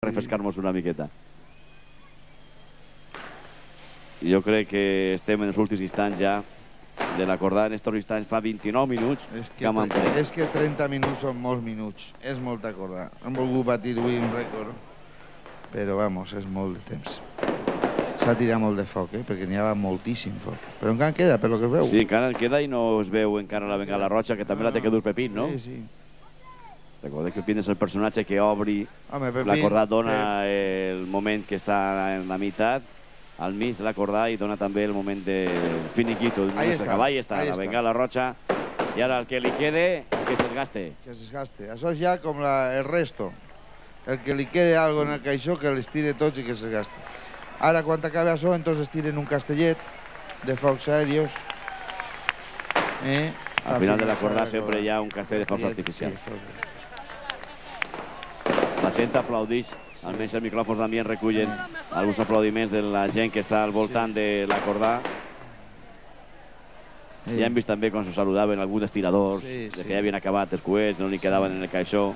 refrescar-nos una miqueta. Jo crec que estem en els últims instants ja de l'acordar. En aquests instants fa 29 minuts que hem emprat. És que 30 minuts són molts minuts. És molt acordar. Hem volgut batir avui un rècord, però, vamos, és molt de temps. S'ha tirat molt de foc, perquè n'hi havia moltíssim foc. Però encara queda, per lo que es veu. Sí, encara en queda i no es veu encara la bengala roja, que també la té que dur Pepín, no? Sí, sí. Recordeu que Pepín és el personatge que obri Pepín, l'acordar, dona el moment que està en la meitat, al mig de l'acordar, i dona també el moment de finiquito. Ahí està, la bengala roja. I ara el que li quede, que se'ls gaste. Que se'ls gaste. Això és ja com el resto. El que li quede algo en el caixó, que les tire tots i que se'ls gaste. Ara, quan acabe això, entonces tiren un castellet de focs aèrios. Al final de l'acordar sempre hi ha un castell de focs artificials. La gent aplaudeix, almenys els micròfons també recullen alguns aplaudiments de la gent que està al voltant de l'acordar. Ja hem vist també com se saludaven alguns dels tiradors, que ja havien acabat els coets, no li quedaven en el caixó.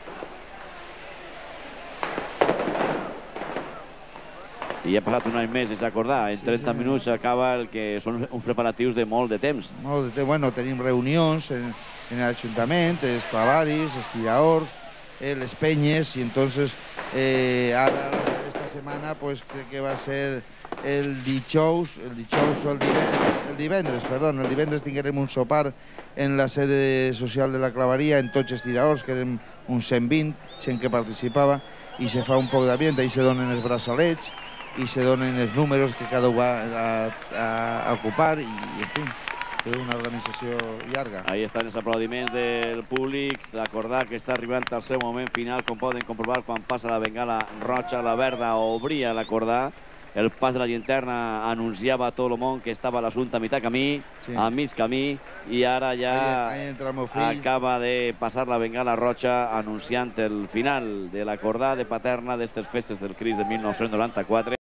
I ha passat un any més sense acordar. En 30 minuts acaba el que són uns preparatius de molt de temps. Molt de temps. Bueno, tenim reunions en l'Ajuntament, els clavaris, els tiradors, les penyes, i entonces ara, esta setmana, pues crec que va ser el dijous o el divendres tinguérem un sopar en la sede social de la claveria, en tots els tiradors, que érem uns 120, gent que participava, i se fa un poc d'ambient, ahí se donen els braçalets, i se donen els números que cada un va a ocupar, i en fi, és una organització llarga. Ahí estan els aplaudiments del públic, d'acordar que està arribant al seu moment final, com poden comprovar quan passa la bengala roja, la verda obria l'acordar. El pas de la llanterna anunciava a tot el món que estava l'assumpte a mitjà camí, a mig camí, i ara ja acaba de passar la bengala roja anunciant el final de l'acordar de Paterna d'estes festes del Crist de 1994.